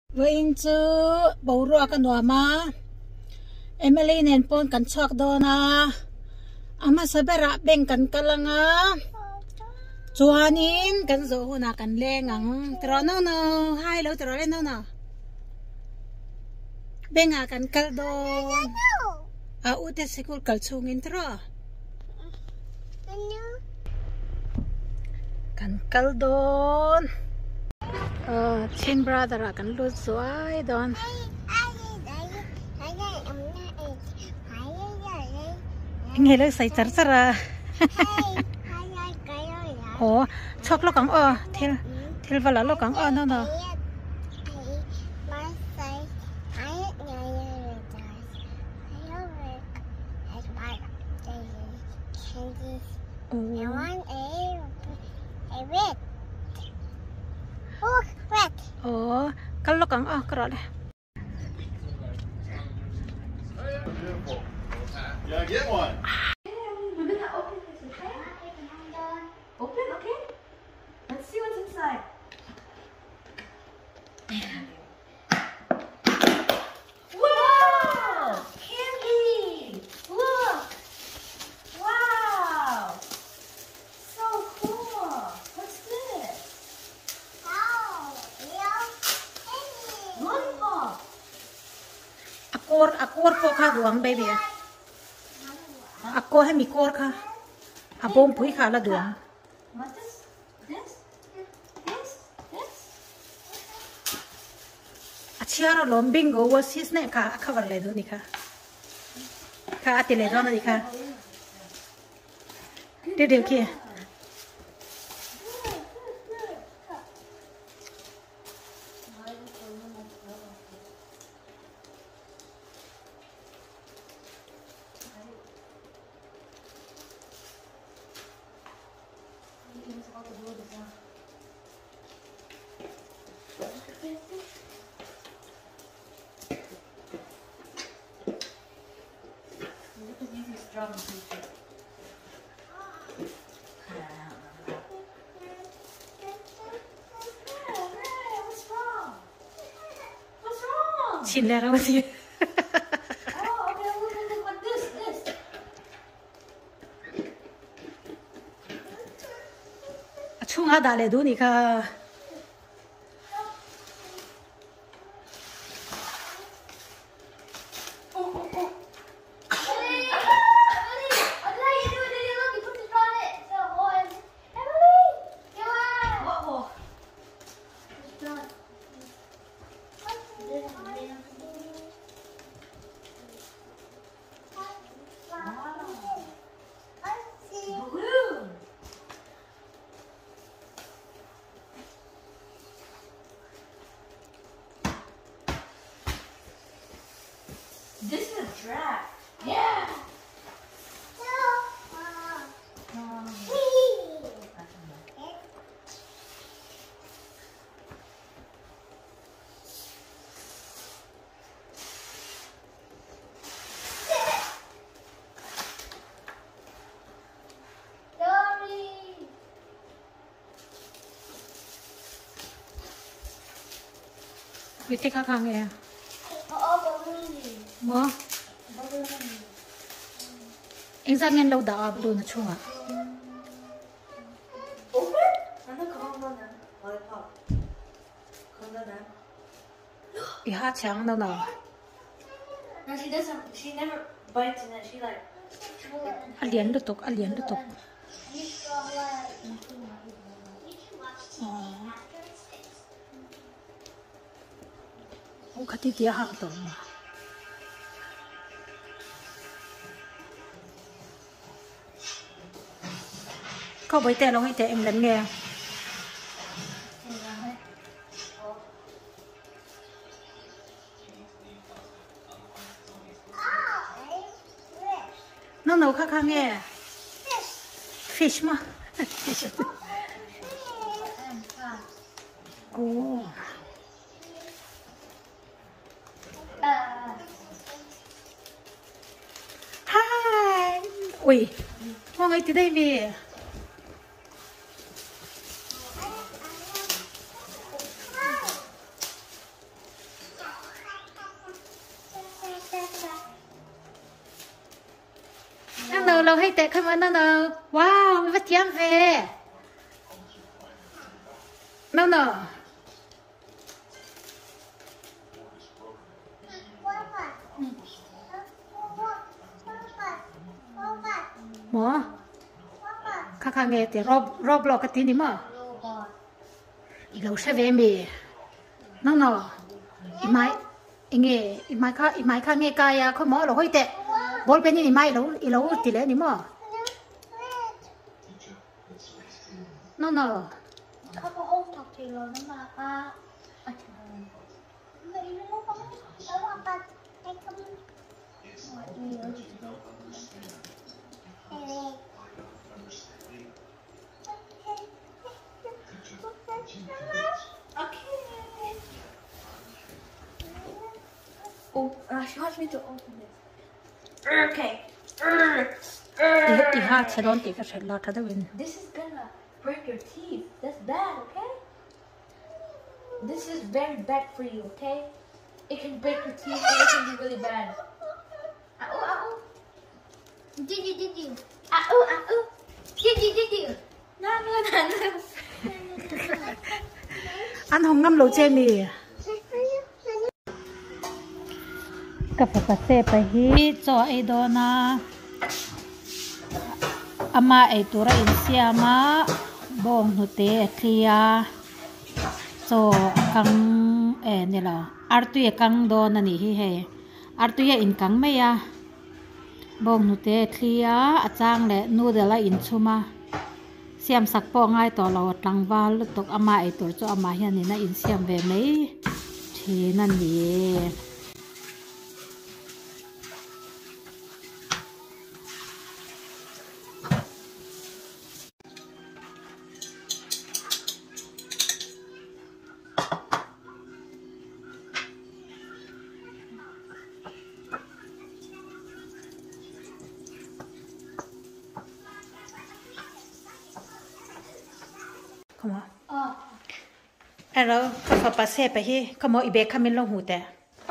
Vậy chứ bầu rùa cái nọ mà Emily nên pon cần chọc đó na ama sabera beng kan kalanga chuanin kan zo huna kan lengang tro no no hai lo tro le no no benga kan kal do a ute sekul kal chungin tro kan kal don chin brother kan lu zuai don nghe lời say char chara ồ chọc lo cẳng thil vào lo cẳng nó nó ồ cắn lo cẳng cái đó này. Yeah, get one. We're gonna open this, okay? Open, okay? Let's see what's inside. Wow! Candy! Look! Wow! So cool! What's this? Lollipop! Akor po ka duang baby ako hay mi kor ka abong pui ka la duang What's this? This? achhiara lombing go was his ne ka cover le do ni ka atile do na ni ka de ki chin le ra si Oh, okay, look like this. chung ha da le do ni ka This is a draft. Yeah. Biết thích khang nghe mo anh ra nghe lâu đã luôn là chung à Open? Lollipop. bị hát trắng đâu nào No, she doesn't. She never bites in it. She like. alien được tục ô khát thì tiếc hàng tổng có với tên nó hay em lắng nghe nó nấu khác nghe fish mà ô hi ui hôm nay từ đây về เราให้เตะขึ้นมาน้องว้าวมีวัดเทียมเวน้องหมอข้างๆเงี้ยแต่รอบกันทีนี่มั้งอีเราใช้เวมีน้องอีไม้เงี้ยอีไม้ข้างเงี้ยกายเขาหมอเราให้เตะบอลเป็นนี่ไม้เราตีเลยนี่มั้งน้องเขาบอกห้องถกเถียงเราน้ำมาป้าไม่รู้เขาแล้วว่าป้าไอ้ก็Oh, she wants me to open this. Okay. This is gonna break your teeth. That's bad, okay? This is very bad for you, okay? It can break your teeth and it can be really bad. Did you? Did you? No. Ăn hồng ngâm lẩu chê mì cà phê xeไปฮีcho ai đó na ama ai tura in siama bong hute thlia cho kang ne la artu kang do na ni hi he artu ya in kang me ya bong hute thlia achang le nu de la in chuma siam sak po ngai to lo tlangwal tok ama ai tur cho ama hian ni na in siam ve mei thi nan ni Come on. Oh. Hello, kau pasal apa hi? Kamu ibe kami long huda.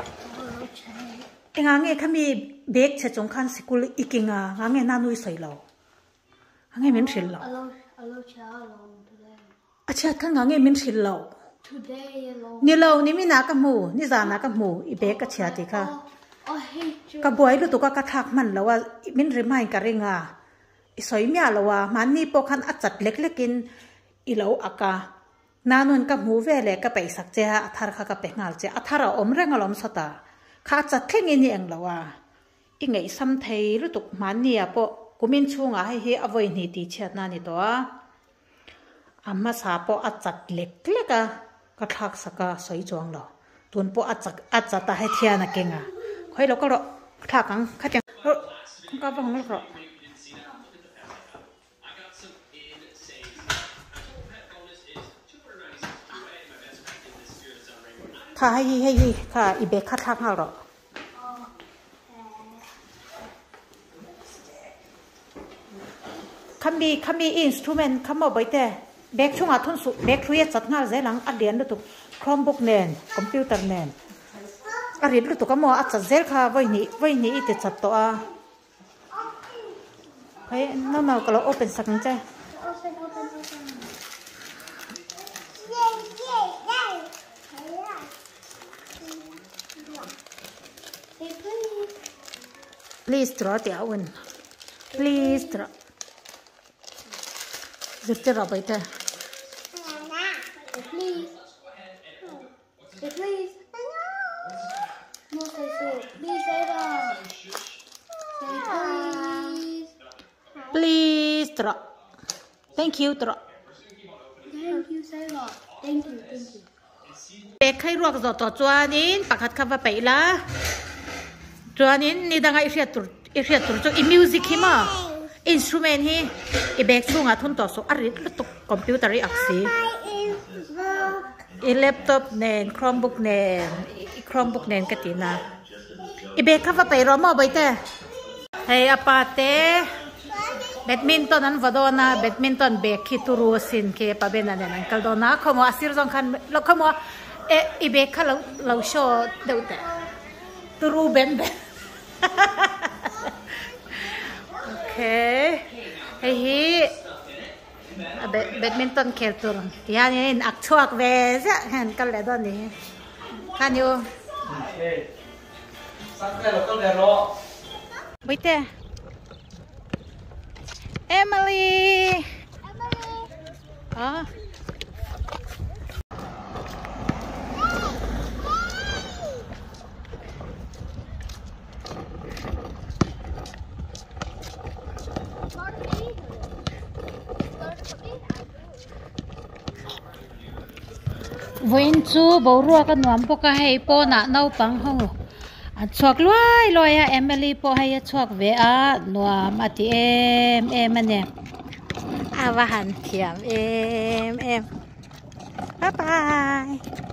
Engange kami beg cecongkan sekul ikinga, ange nanu isoi lo. Ange mensil lo. Hello, alone today. Acha kan ange mensil lo. Today alone. Ni lo ni mina kamu, ni zana kamu ibe kacia tika. I hate you. Kabuai lu tuka katak man lawa min remai karinga. Isoi mia lawa mani pokan acat lek-lekin ilaw aka nanun ka muvele ka paisak che athar kha ka pengal che athara omreng alom sota kha cha thleng ni ang lawa ingei sam thei lutuk mania po kumin chunga hi avoi ni ti chhatna ni to amma sa po achat lek-leka ka thak saka soi chong lo tun po achata he thiana kenga khoi lo ka ro thakang khateng ka ba hong loให้ค่ะอีเบคคัดทักเราหรอคำมีอินสตูเมนต์คำว่าใบแต่เบคช่วงอาทุนสุเบคคุยจัดงานใจหลังอัดเดียนดูตุกคอมบุกเนนคอมพิวเตอร์เนนอัดเดียนดูตุกก็มัวอัดจัดเซลค่ะไว้นี้อีติดจัดตัวเฮ้ยน้องก็เราโอเปนสักนิดจ้ะPlease draw the oven. Please draw. Just draw by the. Please. Please. No, say so. Please say that. Say please. Please draw. Thank you, draw. Thank you, say that. Thank you. Bek khai ruak zo to chuanin pakhat kha va peila. Chuanin ni danga i riat tur chu i music hi ma instrument hi i bek chunga thun to so ari lutuk computer ri aksi i laptop nen chromebook nen katina i bek kha va pe ro mo baite hey apate badminton an vadona badminton bek hi turu sin ke pabena nen ankal dona khomo asir jong khan lo khomo i bek kha lo show deute turu ben okay hey hi badminton khel tur ya ni ak chuak ve za han kal le don ni kan yo sắc đây là con đèn ro Wait Emily Vinh chu bầu rùa cái nuông po cái hay po nã nâu bằng hông chuộc lôi Emily po hay chuộc về nuông thì em anh em và hàn thiểm em bye bye